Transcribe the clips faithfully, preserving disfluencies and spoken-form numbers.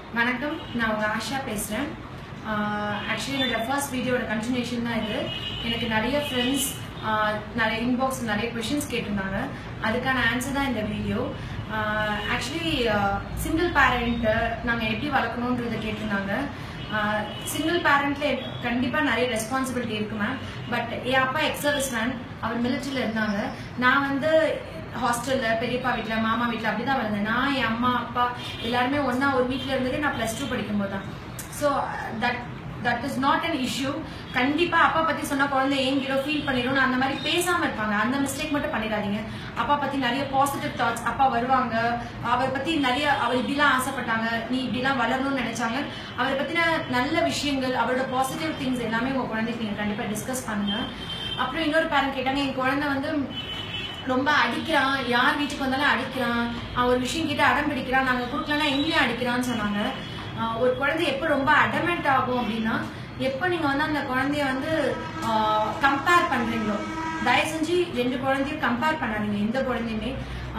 வணக்கம், நான் உங்க ஆஷா பேசுறேன். ஆக்சுவலி என்னோட ஃபர்ஸ்ட் வீடியோட கண்டினியூஷன் தான் இது. எனக்கு நிறைய ஃப்ரெண்ட்ஸ் நிறைய இன்பாக்ஸ் நிறைய கொஷின்ஸ் கேட்டிருந்தாங்க. அதுக்கான ஆன்சர் தான் இந்த வீடியோ. ஆக்சுவலி சிங்கிள் பேரண்ட்டை நாங்கள் எப்படி வளர்க்கணுன்றதை கேட்டிருந்தாங்க. சிங்கிள் பேரண்ட்ல கண்டிப்பாக நிறைய ரெஸ்பான்சிபிலிட்டி இருக்கு மேம். பட் என் அப்பா எக்ஸ் சர்வீஸ் மேன், அவர் மிலிட்ரியில் இருந்தாங்க. நான் வந்து ஹாஸ்டல்ல பெரியப்பா வீட்டுல மாமா வீட்டுல அப்படிதான் வளர்ந்தேன். நான் என் அம்மா அப்பா எல்லாருமே ஒன்னா ஒரு வீட்டுல இருந்ததே நான் பிளஸ் டூ படிக்கும் போது தான். So that that is not an issue. கண்டிப்பா அப்பா பத்தி சொன்னா குழந்தை ஏங்கிரோ ஃபீல் பண்ணிடும், அந்த மாதிரி பேசாம இருப்பாங்க. அந்த மிஸ்டேக் மட்டும் பண்ணிடாதீங்க. அப்பா பத்தி நிறைய பாசிட்டிவ் தாட்ஸ், அப்பா வருவாங்க, அவரை பத்தி நிறைய அவர் இப்படிலாம் ஆசைப்பட்டாங்க, நீ இப்படிலாம் வளரணும்னு நினைச்சாங்க, அவரை பத்தின நல்ல விஷயங்கள், அவரோட பாசிட்டிவ் திங்ஸ் எல்லாமே உங்க குழந்தைக்கு நீங்க கண்டிப்பா டிஸ்கஸ் பண்ணுங்க. அப்புறம் இன்னொரு பேரண்ட் கேட்டாங்க, என் குழந்தை வந்து ரொம்ப அடிக்கிறான், யார் வீட்டுக்கு வந்தாலும் அடிக்கிறான், அவன் ஒரு விஷயம் கிட்ட அடம் பிடிக்கிறான், நாங்க கொடுக்கலன்னா எங்கேயும் அடிக்கிறான்னு சொன்னாங்க. ஒரு குழந்தை எப்போ ரொம்ப அடமெண்ட் ஆகும் அப்படின்னா, எப்போ நீங்க வந்து அந்த குழந்தைய வந்து கம்பேர் பண்றீங்களோ. தயவு செஞ்சு ரெண்டு குழந்தையும் கம்பேர் பண்ணாதீங்க. எந்த குழந்தையுமே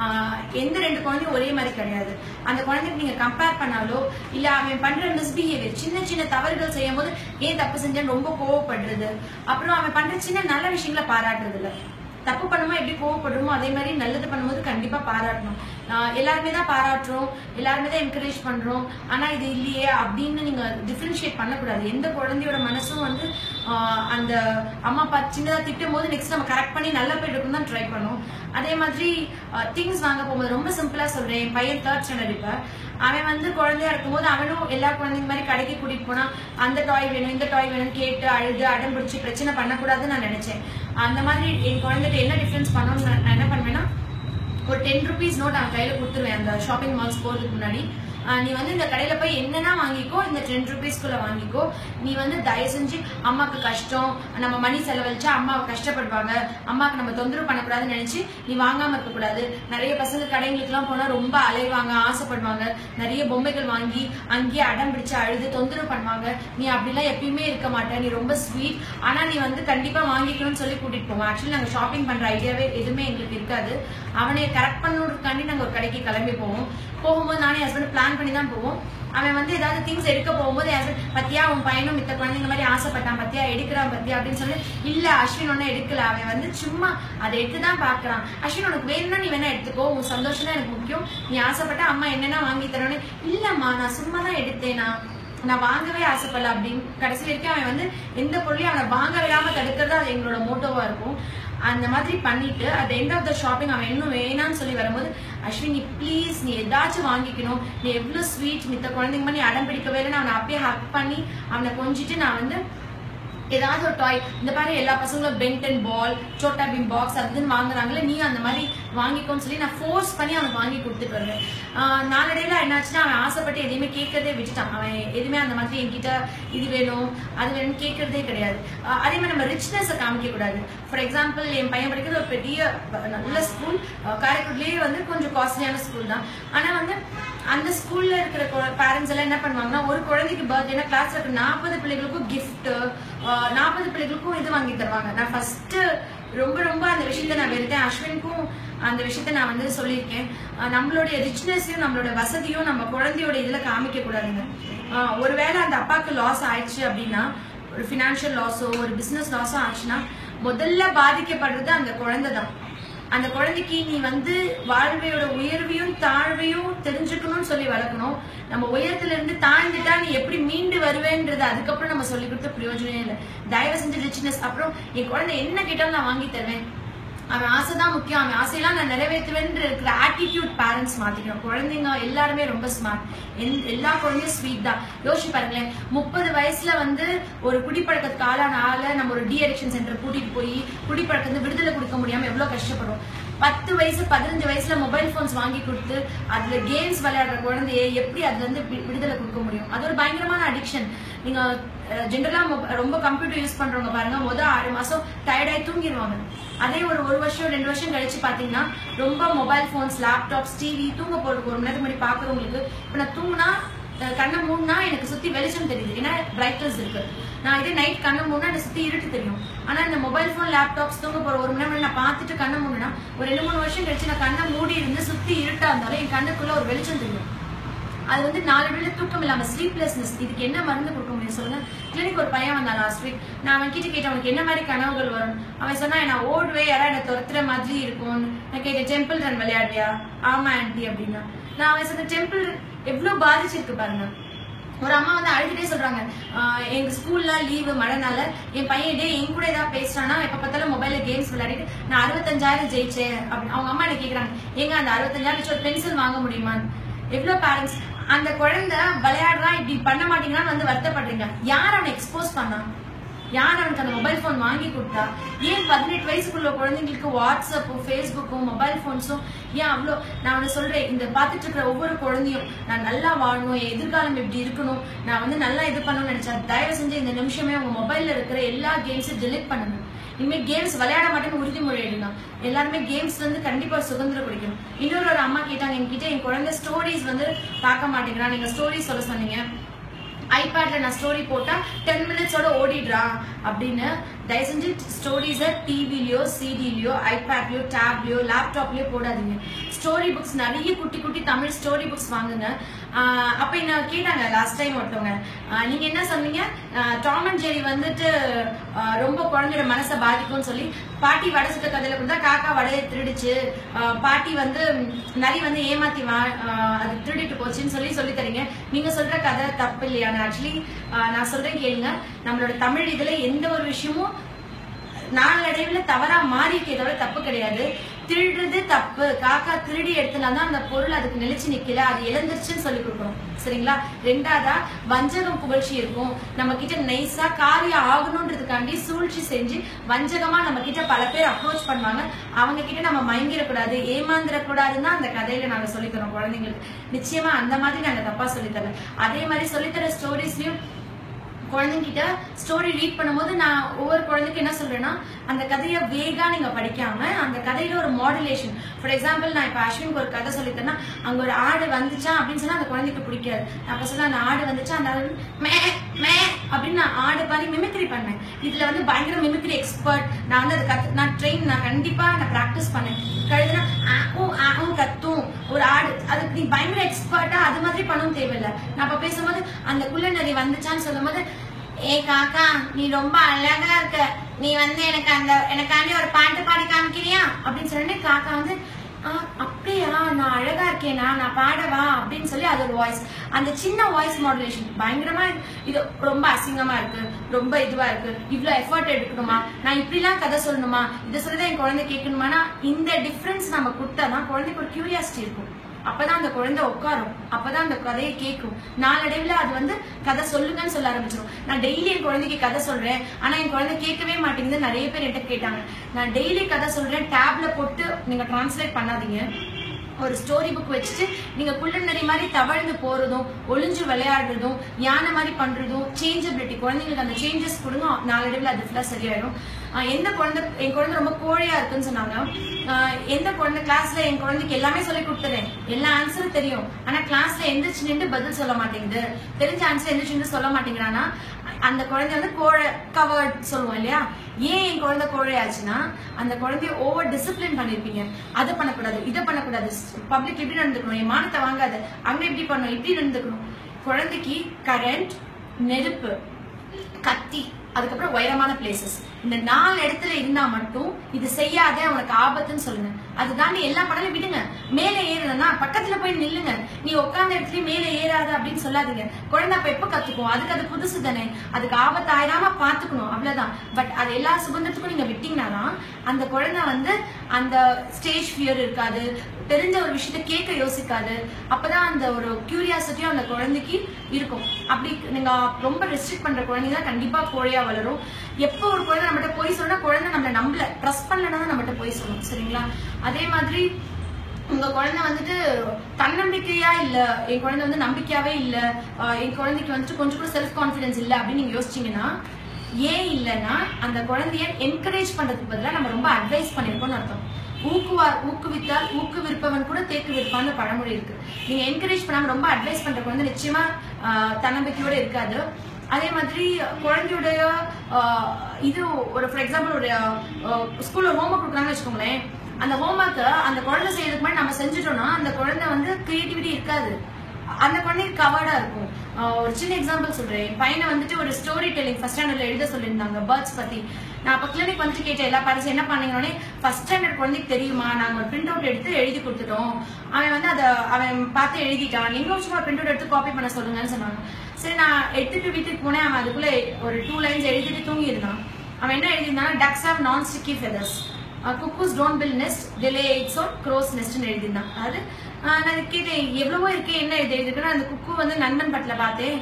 எந்த ரெண்டு குழந்தையும் ஒரே மாதிரி கிடையாது. அந்த குழந்தைக்கு நீங்க கம்பேர் பண்ணாலோ இல்ல அவன் பண்ற மிஸ்பிஹேவியர், சின்ன சின்ன தவறுகள் செய்யும் போது ஏன் தப்பு செஞ்சேன்னு ரொம்ப கோவப்படுறது, அப்புறம் அவன் பண்ற சின்ன நல்ல விஷயங்களை பாராட்டுறது இல்லை. தப்பு பண்ணுமோ எப்படி கோவப்படுறோமோ அதே மாதிரி நல்லது பண்ணும்போது கண்டிப்பா பாராட்டணும். எல்லாருமே தான் பாராட்டுறோம், எல்லாருமே தான் என்கரேஜ் பண்றோம், ஆனா இது இல்லையே அப்படின்னு நீங்க டிஃபரன்ஷியேட் பண்ணக்கூடாது. எந்த குழந்தையோட மனசும் வந்து அந்த அம்மா அப்பா சின்னதா திட்டும் போது நெக்ஸ்ட் நம்ம கரெக்ட் பண்ணி நல்ல பேர் இருக்கும் தான் ட்ரை பண்ணும். அதே மாதிரி திங்ஸ் வாங்க போகும்போது ரொம்ப சிம்பிளா சொல்றேன். என் பையன் தேர்ட் ஸ்டாண்டர்ட் இப்ப, அவன் வந்து குழந்தையா இருக்கும்போது அவனும் எல்லா குழந்தைங்க மாதிரி கடைக்கு கூட்டிட்டு போனா அந்த டாய் வேணும் இந்த டாய் வேணும் கேட்டு அழுது அடம் பிடிச்சி பிரச்சனை பண்ணக்கூடாதுன்னு நான் நினைச்சேன். அந்த மாதிரி என் குழந்தைகிட்ட என்ன டிஃபரன்ஸ் பண்ணணும்னு நான் என்ன பண்ணுவேன்னா, ஒரு டென் ருபீஸ் நோட் அவன் கையில கொடுத்துருவேன். அந்த ஷாப்பிங் மால்ஸ் போறதுக்கு முன்னாடி, நீ வந்து இந்த கடையில போய் என்னன்னா வாங்கிக்கோ, இந்த டென் ருபீஸ்குள்ள வாங்கிக்கோ. நீ வந்து தயவு செஞ்சு அம்மாக்கு கஷ்டம், நம்ம மணி செலவழிச்சா அம்மாவை கஷ்டப்படுவாங்க, அம்மாவுக்கு நம்ம தொந்தரவு பண்ணக்கூடாதுன்னு நினைச்சு நீ வாங்காம இருக்க கூடாது. நிறைய பசங்க கடைங்களுக்கு எல்லாம் போனா ரொம்ப அலைவாங்க, ஆசைப்படுவாங்க, நிறைய பொம்மைகள் வாங்கி அங்கேயே அடம் பிடிச்சு அழுது தொந்தரவு பண்ணுவாங்க. நீ அப்படிலாம் எப்பயுமே இருக்க மாட்டேன், நீ ரொம்ப ஸ்வீட், ஆனா நீ வந்து கண்டிப்பா வாங்கிக்கணும்னு சொல்லி கூட்டிட்டு போவோம். ஆக்சுவலி நாங்க ஷாப்பிங் பண்ற ஐடியாவே எதுவுமே எங்களுக்கு இருக்காது. அவனை கரெக்ட் பண்ணுறதுக்காண்டி நாங்க ஒரு கடைக்கு கிளம்பி போவோம். போகும்போது நானே ஹஸ்பண்ட் பிளான் பண்ணி தான் போவோம். அவன் வந்து ஏதாவது திங்ஸ் எடுக்க போகும்போது ஹஸ்பண்ட் பத்தியா உன் பையனும் மித்த குழந்தைங்க மாதிரி ஆசைப்பட்டான் பத்தியா எடுக்கிறான் பத்தியா அப்படின்னு சொல்லி, இல்ல அஸ்வின் ஒன்னும் எடுக்கல, அவன் வந்து சும்மா அதை எடுத்துதான் பாக்குறான். அஸ்வின் உனக்கு வேணும்னா நீ வேணா எடுத்துக்கோ, உன் சந்தோஷம் தான் எனக்கு முக்கியம், நீ ஆசைப்பட்டா அம்மா என்னன்னா வாங்கி தரணும்னு. இல்லம்மா நான் சும்மா தான் எடுத்தேனா, நான் வாங்கவே ஆசைப்படல அப்படின்னு கடைசி வரைக்கும் அவன் வந்து எந்த பொருளையும் அவனை வாங்க விடாம தடுக்கிறது அது எங்களோட மோட்டோவா இருக்கும். அந்த மாதிரி பண்ணிட்டு at end of the shopping அவன் இன்னும் வேணான்னு சொல்லி வரும்போது, அஸ்வின் நீ ப்ளீஸ் நீ ஏதாச்சும் வாங்கிக்கணும், நீ எவ்வளவு ஸ்வீட், மித்த குழந்தைங்க மாதிரி அடம் பிடிக்கவே இல்லை. அவனை அப்பயே ஹக் பண்ணி அவனை கொஞ்சிட்டு நான் வந்து ஏதாவது ஒரு டாய், இந்த மாதிரி எல்லா பசங்களும் Ben Ten ball, Chhota Bheem box அதுன்னு வாங்குறாங்களே, நீ அந்த மாதிரி வாங்கிக்கோன்னு சொல்லி நான் ஃபோர்ஸ் பண்ணி அவனுக்கு வாங்கி கொடுத்துட்டு வருவேன். நாளடைவில் என்னாச்சுன்னா அவன் ஆசைப்பட்டு எதையுமே கேட்கறதே விட்டுட்டான். அவன் எதுவுமே அந்த மாதிரி என்கிட்ட இது வேணும் அது வேணும்னு கேட்கறதே கிடையாது. அதே மாதிரி நம்ம ரிச்னஸை காமிக்க கூடாது. ஃபார் எக்ஸாம்பிள் என் பையன் படிக்கிறது ஒரு பெரிய நல்ல ஸ்கூல், காரைக்குடிலேயே வந்து கொஞ்சம் காஸ்ட்லியான ஸ்கூல் தான். ஆனால் வந்து அந்த ஸ்கூல்ல இருக்கிற பேரண்ட்ஸ் எல்லாம் என்ன பண்ணுவாங்கன்னா, ஒரு குழந்தைக்கு பர்த்டேனா கிளாஸ்ல இருக்கிற நாற்பது பிள்ளைகளுக்கும் கிஃப்ட், நாற்பது பிள்ளைகளுக்கும் இது வாங்கி தருவாங்க. நான் ஃபர்ஸ்ட் ரொம்ப ரொம்ப அந்த விஷயத்த நான் வெறுத்தேன். அஸ்வினுக்கும் அந்த விஷயத்த நான் வந்து சொல்லியிருக்கேன். நம்மளுடைய ரிச்னஸையும் நம்மளோட வசதியும் நம்ம குழந்தையோட இதுல காமிக்க கூடாதுங்க. ஒருவேளை அந்த அப்பாவுக்கு லாஸ் ஆயிடுச்சு அப்படின்னா, ஒரு பினான்சியல் லாஸோ ஒரு பிசினஸ் லாஸோ ஆச்சுன்னா முதல்ல பாதிக்கப்படுறது அந்த குழந்தை தான். அந்த குழந்தைக்கு நீ வந்து வாழ்வையோட உயர்வையும் தாழ்வையும் தெரிஞ்சுக்கணும்னு சொல்லி வளர்க்கணும். நம்ம உயரத்துல இருந்து தாழ்ந்துட்டா நீ எப்படி மீண்டு வருவேன்றது அதுக்கப்புறம் நம்ம சொல்லி கொடுத்த பிரயோஜனமே இல்லை. தயவு செஞ்சு ரிச்னஸ், அப்புறம் என் குழந்தை என்ன கேட்டாலும் நான் வாங்கி தருவேன், அவன் ஆசைதான் முக்கியம், அவன் ஆசையெல்லாம் நான் நிறைவேற்றுவேன் இருக்கிற ஆட்டிடியூட் பேரண்ட்ஸ் மாத்திக்கணும். குழந்தைங்க எல்லாருமே ரொம்ப ஸ்மார்ட், எல்லா குழந்தையும் ஸ்வீட் தான். யோசிச்சு பாருங்களேன், முப்பது வயசுல வந்து ஒரு குடிப்பழக்கத்துக்கு ஆளான ஆள நம்ம ஒரு டி அடிக்ஷன் சென்டர் கூட்டிட்டு போய் குடிப்பழக்கத்தை விடுதலை கொடுக்க முடியாம எவ்வளவு கஷ்டப்படும். பத்து வயசு பதினஞ்சு வயசுல மொபைல் போன்ஸ் வாங்கி கொடுத்து அதுல கேம்ஸ் விளையாடுற குழந்தைய எப்படி அதுல இருந்து விடுதலை கொடுக்க முடியும்? அது ஒரு பயங்கரமான அடிக்ஷன். நீங்க ஜென்ரலா ரொம்ப கம்ப்யூட்டர் யூஸ் பண்றவங்க பாருங்க, முதல் ஆறு மாசம் டயர்டாயி தூங்கிடுவாங்க. அதே ஒரு ஒரு வருஷம் ரெண்டு வருஷம் கழிச்சு பாத்தீங்கன்னா ரொம்ப மொபைல் போன்ஸ், லேப்டாப்ஸ், டிவி, தூங்க போறதுக்கு ஒரு நேரத்துக்கு முன்னாடி பாக்குறவங்களுக்கு இப்ப நான் தூங்கினா கண்ணை மூணுனா எனக்கு சுத்தி வெளிச்சம் தெரியுது, ஏன்னா பிரைட்னஸ் இருக்கு. நான் இதே நைட் கண்ணை மூணா எனக்கு சுத்தி இருட்டு தெரியும். ஆனா இந்த மொபைல் போன், லேப்டாப்ஸ் தூங்க போற ஒரு மணி நேரம் நான் பார்த்துட்டு கண்ணை மூணுனா ஒரு ரெண்டு மூணு வருஷம் கழிச்சு நான் கண்ணை மூடி இருந்து சுத்தி இருட்டா இருந்தாலும் என் கண்ணுக்குள்ள ஒரு வெளிச்சம் தெரியும். அது வந்து நாளடைவில் தூக்கம் இல்லாம ஸ்லீப்லெஸ்னஸ். இதுக்கு என்ன மருந்து கொடுக்க முடியும் சொல்லுங்க? கிளினிக் ஒரு பையன் வந்தான் லாஸ்ட் வீக். நான் அவன் கிட்ட கேட்டேன் அவனுக்கு என்ன மாதிரி கனவுகள் வரும். அவன் சொன்னா நான் ஓடுவே யாராவது என்ன துரத்துற மாதிரி இருக்கும். நான் கேட்டேன் டெம்பிள் ரன் விளையாடியா? ஆமா ஆன்டி அப்படின்னா. நான் அவன் சொன்ன டெம்பிள் எவ்வளவு பாதிச்சிருக்கு பாருங்க. ஒரு அம்மா வந்து அழுதுட்டே சொல்றாங்க, எங்க ஸ்கூல்ல லீவு மழைனால என் பையன் டே என் கூட ஏதாவது பேசுறானா எப்ப பார்த்தாலும் மொபைல்ல கேம்ஸ் விளையாடிட்டு நான் அறுபத்தஞ்சாயிரம் ஜெயிச்சேன் அப்படின்னு அவங்க அம்மா என்ன கேக்குறாங்க, எங்க அந்த அறுபத்தஞ்சாயிரம் ஒரு பென்சில் வாங்க முடியுமா? எவ்வளவு பேரண்ட்ஸ் அந்த குழந்தை விளையாடுறான் இப்படி பண்ண மாட்டீங்கன்னு வந்து வருத்தப்படுறீங்க. யார் அவனை எக்ஸ்போஸ் பண்ணா? யார் அவனுக்கு அந்த மொபைல் போன் வாங்கி கொடுத்தா? ஏன் பதினெட்டு வயசுக்குள்ள குழந்தைங்களுக்கு வாட்ஸ்அப்பும் ஃபேஸ்புக்கும் மொபைல் போன்ஸும் ஏன் அவ்வளோ? நான் அவனை சொல்றேன், இந்த பார்த்துட்டு இருக்கிற ஒவ்வொரு குழந்தையும் நான் நல்லா வாழணும், எதிர்காலம் இப்படி இருக்கணும், நான் வந்து நல்லா இது பண்ணணும்னு நினைச்சா தயவு செஞ்சு இந்த நிமிஷமே உங்க மொபைல்ல இருக்கிற எல்லா கேம்ஸும் டெலிட் பண்ணுங்க. இனிமேல் கேம்ஸ் விளையாட மாட்டேன்னு உறுதிமொழி எடுங்க. எல்லாருமே கேம்ஸ்ல இருந்து கண்டிப்பா சுதந்திரம் குடிக்கணும். இன்னொரு ஒரு அம்மா கேட்டாங்க என்கிட்ட, என் குழந்தை ஸ்டோரிஸ் வந்து பார்க்க மாட்டேங்கிறான், நீங்க ஸ்டோரி சொல்ல சொன்னீங்க, ஐபேட்ல நான் ஸ்டோரி போட்டா டென் மினிட்ஸோட ஓடிடுறா அப்படின்னு. தயவு செஞ்சு ஸ்டோரிஸை டிவிலயோ சிடிலயோ ஐபேட்லயோ டேப்லயோ லேப்டாப்லயோ போடாதீங்க. ஸ்டோரி புக்ஸ் நிறைய குட்டி குட்டி தமிழ் ஸ்டோரி புக்ஸ் வாங்குங்க. அப்ப என்ன கேட்டாங்க லாஸ்ட் டைம் ஒருத்தவங்க, நீங்க என்ன சொன்னீங்க, டாம் அண்ட் ஜெரி வந்துட்டு ரொம்ப குழந்தையோட மனசை பாதிக்கும்னு சொல்லி பாட்டி வடை சுட்ட கதையில கொடுத்தா காக்கா வடையை திருடிச்சு, பாட்டி வந்து நரி வந்து ஏமாத்தி அது திருடிட்டு போச்சுன்னு சொல்லி சொல்லி தரீங்க. நீங்க சொல்ற கதை தப்பு இல்லையா? ஆக்சுவலி நான் சொல்றேன் கேளுங்க, நம்மளோட தமிழ் இதுல எந்த ஒரு விஷயமும் நாளடைவில் தவறா மாறிக்கே தவிர தப்பு கிடையாது. திருடுறது தப்பு, காக்கா திருடி எடுத்துனாதான் அந்த பொருள் அதுக்கு நிலைச்சு நிக்கல, அது இழந்துருச்சுன்னு சொல்லி கொடுக்கணும். சரிங்களா? ரெண்டாவதா வஞ்சகம் புகழ்ச்சி இருக்கும். நம்ம கிட்ட நைஸா காரியம் ஆகணும்ன்றதுக்காண்டி சூழ்ச்சி செஞ்சு வஞ்சகமா நம்ம கிட்ட பல பேர் அப்ரோச் பண்ணுவாங்க. அவங்க கிட்ட நம்ம மயங்கிடக்கூடாது, ஏமாந்துடக்கூடாதுன்னு அந்த கதையில நாங்க சொல்லித்தரோம் குழந்தைங்களுக்கு. நிச்சயமா அந்த மாதிரி நாங்க தப்பா சொல்லித்தரல. அதே மாதிரி சொல்லித்தர ஸ்டோரிஸ்லயும் குழந்தைங்கிட்ட ஸ்டோரி ரீட் பண்ணும்போது நான் ஒவ்வொரு குழந்தைக்கு என்ன சொல்றேன்னா, அந்த கதையை வேகா நீங்க படிக்காம அந்த கதையில ஒரு மாடுலேஷன். ஃபார் எக்ஸாம்பிள் நான் இப்ப அஸ்வினுக்கு ஒரு கதை சொல்லித்தேன்னா அங்க ஒரு ஆடு வந்துச்சா அப்படின்னு சொன்னா அந்த குழந்தைக்கு பிடிக்காது. அப்ப சொன்னா அந்த ஆடு வந்துச்சா அந்த மே மே அப்படின்னு நான் ஆடு பாதி மிமிக்ரி பண்ணேன். இதுல வந்து பயங்கர மிமிக்ரி எக்ஸ்பர்ட். நான் வந்து அதை கத்து நான் ட்ரெயின் நான் கண்டிப்பா நான் பிராக்டிஸ் பண்ணேன். கழுதுனா ஆவும் கத்தும் ஒரு ஆடு, அதுக்கு நீ பயங்கர எக்ஸ்பர்ட்டா அது மாதிரி பண்ணவும் தேவையில்லை. நான் அப்ப பேசும்போது அந்த குள்ளநரி வந்துச்சான்னு சொல்லும் போது, ஏ காக்கா நீ ரொம்ப அழகா இருக்க, நீ வந்து எனக்கு அந்த எனக்காண்டி ஒரு பாட்டு பாடி காமிக்கிறியா அப்படின்னு சொல்லிட்டு காக்கா வந்து ஆஹ் அப்படியா நான் அழகா இருக்கேனா நான் பாடவா அப்படின்னு சொல்லி அது ஒரு வாய்ஸ். அந்த சின்ன வாய்ஸ் மாடுலேஷன் பயங்கரமா இது ரொம்ப அசிங்கமா இருக்கு, ரொம்ப இதுவா இருக்கு, இவ்வளவு எஃபர்ட் எடுக்கணுமா, நான் இப்படிலாம் கதை சொல்லணுமா, இதை சொல்லிதான் என் குழந்தை கேட்கணுமானா இந்த டிஃபரன்ஸ் நம்ம கொடுத்தாதான் குழந்தைக்கு ஒரு கியூரியாசிட்டி இருக்கும். அப்பதான் அந்த குழந்தை உட்காரும், அப்பதான் அந்த கதையை கேட்கும். நாளடைவுல அது வந்து கதை சொல்லுங்கன்னு சொல்ல ஆரம்பிச்சிடும். நான் டெய்லி என் குழந்தைக்கு கதை சொல்றேன், ஆனா என் குழந்தை கேட்கவே மாட்டேங்குது. நிறைய பேர் என்கிட்ட கேட்டாங்க, நான் டெய்லி கதை சொல்றேன், டேப்ல போட்டு நீங்க டிரான்ஸ்லேட் பண்ணாதீங்க, ஒரு ஸ்டோரி புக் வச்சுட்டு நீங்க குள்ளநரி மாதிரி தவழ்ந்து போறதும் ஒளிஞ்சு விளையாடுறதும் யானை மாதிரி பண்றதும் சேஞ்சபிலிட்டி குழந்தைங்களுக்கு அந்த சேஞ்சஸ் கொடுங்க. நாளடைவில் அது ஃபுல்லா சரியாயிடும். எந்த குழந்தை என் குழந்தை ரொம்ப கோழையா இருக்குன்னு சொன்னாங்க. எந்த குழந்தை கிளாஸ்ல என் குழந்தைக்கு எல்லாமே சொல்லி கொடுத்துறேன், எல்லா ஆன்சரும் தெரியும், ஆனா கிளாஸ்ல எந்திரிச்சு நின்று பதில் சொல்ல மாட்டேங்குது, தெரிஞ்ச ஆன்சர் எந்திரிச்சு நின்று சொல்ல மாட்டேங்கிறானா அந்த குழந்தை வந்து கோழை கவர்ட் சொல்லுவோம் இல்லையா? ஏன் என் குழந்தை கோழையாச்சுன்னா அந்த குழந்தைய ஓவர் டிசிப்ளின் பண்ணிருப்பீங்க. அதை பண்ணக்கூடாது, இதை பண்ணக்கூடாது, பப்ளிக் இப்படி நடந்துக்கணும், என் மானத்தை வாங்காது, அங்க இப்படி பண்ணணும், இப்படி நடந்துக்கணும். குழந்தைக்கு கரண்ட், நெருப்பு, கத்தி, அதுக்கப்புறம் உயரமான பிளேசஸ், இந்த நாலு இடத்துல இருந்தா மட்டும் இது செய்யாத உனக்கு ஆபத்துன்னு சொல்லுங்க. அது தாண்டி எல்லா படலும் விடுங்க. மேலே ஏறுனா பக்கத்துல போய் நில்லுங்க, நீ உட்கார்ந்த இடத்துல மேலே ஏறாத அப்படின்னு சொல்லாதீங்க. குழந்தை அப்ப எப்ப கத்துக்கும், அதுக்கு அது புதுசு தானே, அதுக்கு ஆபத்து ஆயிராம பாத்துக்கணும், அவ்வளவுதான். பட் அது எல்லா சுதந்திரத்துக்கும் நீங்க விட்டீங்கன்னாதான் அந்த குழந்தை வந்து அந்த ஸ்டேஜ் ஃபியர் இருக்காது, தெரிஞ்ச ஒரு விஷயத்த கேட்க யோசிக்காது. அப்பதான் அந்த ஒரு கியூரியாசிட்டியும் அந்த குழந்தைக்கு இருக்கும். அப்படி நீங்க ரொம்ப ரெஸ்ட்ரிக்ட் பண்ற குழந்தைங்க கண்டிப்பா கோழையா வளரும். எப்போ ஒரு குழந்தை நம்மகிட்ட போய் சொன்னா குழந்தை நம்மள நம்பல ட்ரஸ்ட் பண்ணலன்னா தான் நம்மகிட்ட போய் சொல்லணும். சரிங்களா? அதே மாதிரி உங்க குழந்தை வந்துட்டு தன்னம்பிக்கையா இல்ல, என் குழந்தை வந்து நம்பிக்கையாவே இல்ல, என் குழந்தைக்கு வந்துட்டு கொஞ்சம் கூட செல்ஃப் கான்பிடன்ஸ் இல்ல அப்படின்னு நீங்க யோசிச்சீங்கன்னா, ஏன் இல்லைன்னா அந்த குழந்தைய என்கரேஜ் பண்றதுக்கு பதிலாக நம்ம ரொம்ப அட்வைஸ் பண்ணிருக்கோம்னு அர்த்தம். ஊக்குவா ஊக்குவித்தால் ஊக்குவிற்பவன் கூட தேக்கு விற்பான்னு பழமொழி இருக்கு. நீங்க என்கரேஜ் பண்ணாம ரொம்ப அட்வைஸ் பண்ற குழந்தை நிச்சயமா தன்னம்பிக்கையோட இருக்காது. அதே மாதிரி குழந்தையுடைய இது ஒரு ஃபார் எக்ஸாம்பிள் ஒரு ஸ்கூல்ல ஹோம்ஒர்க் கொடுக்குறாங்கன்னு வச்சுக்கோங்களேன், அந்த ஹோம்ஒர்க்கை அந்த குழந்தை செய்யறதுக்கு முன்னாடி நம்ம செஞ்சுட்டோம்னா அந்த குழந்தை வந்து கிரியேட்டிவிட்டி இருக்காது. அந்த குழந்தைக்கு கவர்டா இருக்கும். ஒரு சின்ன எக்ஸாம்பிள் சொல்றேன். பையனை வந்துட்டு ஒரு ஸ்டோரி டெல்லிங் ஃபர்ஸ்ட் ஸ்டாண்டர்ட்ல எழுத சொல்லியிருந்தாங்க பேர்ட்ஸ் பத்தி. நான் அப்ப கிளினிக் வந்துட்டு கேட்டேன் எல்லா பேரண்ட்ஸ் என்ன பண்ணீங்கன்னே, ஃபர்ஸ்ட் ஸ்டாண்டர்ட் குழந்தைக்கு தெரியுமா, நாங்க ஒரு பிரிண்ட் அவுட் எடுத்து எழுதி கொடுத்துட்டோம், அவன் வந்து அதை அவன் பார்த்து எழுதிட்டான், நீங்களும் சும்மா பிரிண்ட் அவுட் எடுத்து காப்பி பண்ண சொல்லுங்கன்னு சொன்னாங்க. சரி நான் எடுத்துட்டு வீட்டுக்கு போனேன். அவன் அதுக்குள்ள ஒரு டூ லைன்ஸ் எழுதிட்டு தூங்கி இருந்தான். அவன் என்ன எழுதியிருந்தானா, ducks have non sticky feathers, cuckoos don't build nest, they lay its on crows நெஸ்ட்னு எழுதியிருந்தான். அதாவது நான் கேட்டேன் எவ்வளவோ இருக்கே என்ன இது எழுதிருக்குன்னா, அந்த குக்கு வந்து நண்பன் பட்டில பார்த்தேன்,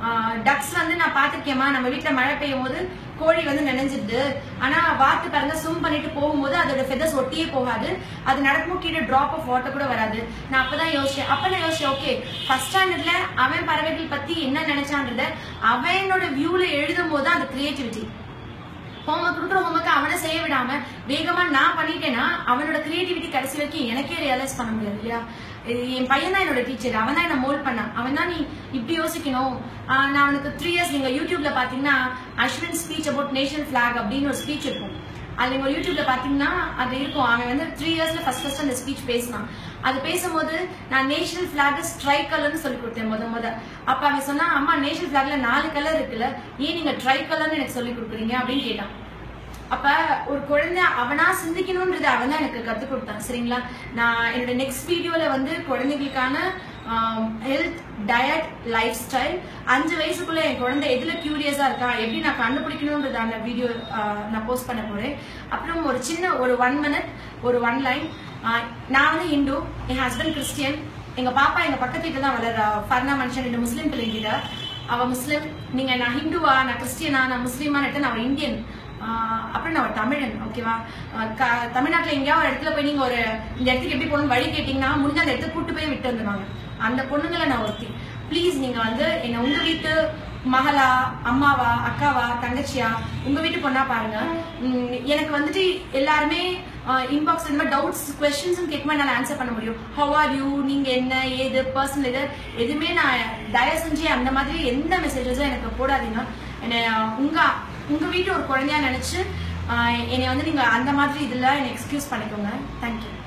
டக்ஸ் வந்து நான் பார்த்துருக்கேம்மா, நம்ம வீட்டில் மழை பெய்யும் போது கோழி வந்து நினைஞ்சிடுது, ஆனா வாத்து பாருங்க ஸ்விம் பண்ணிட்டு போகும்போது அதோட ஃபெதர்ஸ் ஒட்டியே போகாது, அது நடக்கும் கீழே டிராப் ஆஃப் வாட்டர் கூட வராது. நான் அப்பதான் யோசிச்சேன் அப்ப நான் யோசிச்சேன் ஓகே ஃபர்ஸ்ட் ஸ்டாண்டர்ட்ல அவன் பறவைகள் பத்தி என்ன நினைச்சான்றத அவனோட வியூல எழுதும் போது அது கிரியேட்டிவிட்டி. ஹோம்ஒர்க் கொடுக்குற ஹோம்ஒர்க் அவனை செய்ய விடாம வேகமா நான் பண்ணிட்டேன்னா அவனோட கிரியேட்டிவிட்டி கடைசி வரைக்கும் எனக்கே ரியலைஸ் பண்ண முடியாது இல்லையா. என் பையன் தான் என்னோட டீச்சர், அவன் தான் என்ன மோல்ட் பண்ணான், அவன் தான் நீ இப்படி யோசிக்கணும். நான் அவனுக்கு த்ரீ இயர்ஸ் நீங்க யூடியூப்ல பாத்தீங்கன்னா Ashwin speech about national block அப்படின்னு ஒரு ஸ்பீச் இருக்கும். அது நீங்க யூடியூப்ல பாத்தீங்கன்னா அது இருக்கும். அவன் வந்து த்ரீ இயர்ஸ்ல ஃபர்ஸ்ட் ஃபர்ஸ்ட் அந்த ஸ்பீச் பேசினான். அது பேசும்போது நான் நேஷனல் பிளாக் ஸ்ட்ரை கலர்னு சொல்லி கொடுத்தேன் முத முத. அப்ப அவன் சொன்னா அம்மா நேஷனல் பிளாக்ல நாலு கலர் இருக்குல்ல, ஏன் நீங்க ட்ரை கலர்னு எனக்கு சொல்லி கொடுக்குறீங்க அப்படின்னு கேட்டான். அப்ப ஒரு குழந்தை அவனா சிந்திக்கணும்ன்றது அவன் தான் எனக்கு கத்துக் கொடுத்தான். சரிங்களா, நான் என்னோட நெக்ஸ்ட் வீடியோல வந்து குழந்தைகளுக்கான ஹெல்த், டயட், லைஃப் ஸ்டைல், அஞ்சு வயசுக்குள்ள என் குழந்தை எதுல கியூரியஸா இருக்கா எப்படி நான் கண்டுபிடிக்கணும்ன்றதான வீடியோ நான் போஸ்ட் பண்ண போறேன். அப்புறம் ஒரு சின்ன ஒரு ஒன் மினிட் ஒரு ஒன் லைன். நான் வந்து இந்து, என் ஹஸ்பண்ட் கிறிஸ்டியன், எங்க பாப்பா எங்க பக்கத்து வீட்டுல தான் வளர்றா, ஃபர்னா மனுஷன், ரெண்டு முஸ்லீம் பிள்ளைங்கிட்ட. அவ முஸ்லீம், நீங்க நான் ஹிந்துவா, நான் கிறிஸ்டியனா, நான் முஸ்லீமான்னு, நான் இந்தியன், அப்புறம் நான் ஒரு தமிழன். ஓகேவா, தமிழ்நாட்டுல எங்கேயாவது ஒரு இடத்துல போய் நீங்க ஒரு இந்த இடத்துக்கு எப்படி போகணும் வழி கேட்டீங்கன்னா முடிஞ்ச அந்த இடத்துக்கு கூட்டு போய் விட்டு வந்துடுவாங்க. அந்த பொண்ணுங்களை நான் ஒருத்தி. பிளீஸ் நீங்க வந்து என்ன உங்க வீட்டு மகளா, அம்மாவா, அக்காவா, தங்கச்சியா, உங்க வீட்டு பொண்ணா பாருங்க. எனக்கு வந்துட்டு எல்லாருமே இன்பாக்ஸ் இந்த மாதிரி டவுட்ஸ் கொஸ்டின்ஸ் கேட்கும்போது என்னால் ஆன்சர் பண்ண முடியும். ஹவ் ஆர் யூ, நீங்க என்ன ஏது பர்சனல் இது எதுவுமே நான் தயவு செஞ்சு அந்த மாதிரி எந்த மெசேஜஸும் எனக்கு போடாதீங்க. என்ன உங்க உங்க வீட்டு ஒரு குழந்தையா நினைச்சு என்னை வந்து நீங்க அந்த மாதிரி இதுல என்னை எக்ஸ்கியூஸ் பண்ணிக்கோங்க. தேங்க்யூ.